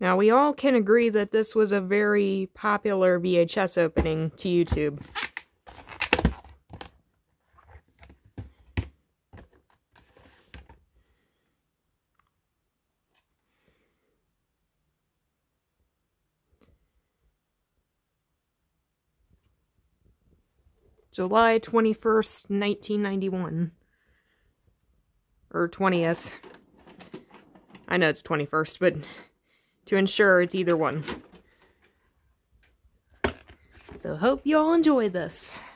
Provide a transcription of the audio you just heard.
Now, we all can agree that this was a very popular VHS opening to YouTube. July 21st, 1991. Or 20th. I know it's 21st, but to ensure it's either one. So hope you all enjoy this.